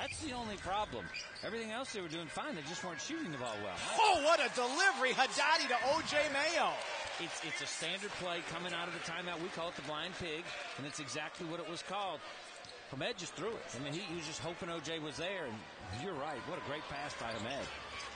That's the only problem. Everything else they were doing fine. They just weren't shooting the ball well. Oh, what a delivery. Haddadi to O.J.Mayo. It's a standard play coming out of the timeout. We call it the blind pig, and it's exactly what it was called. Hamed just threw it. I mean, he was just hoping O.J. was there, and you're right. What a great pass by Hamed.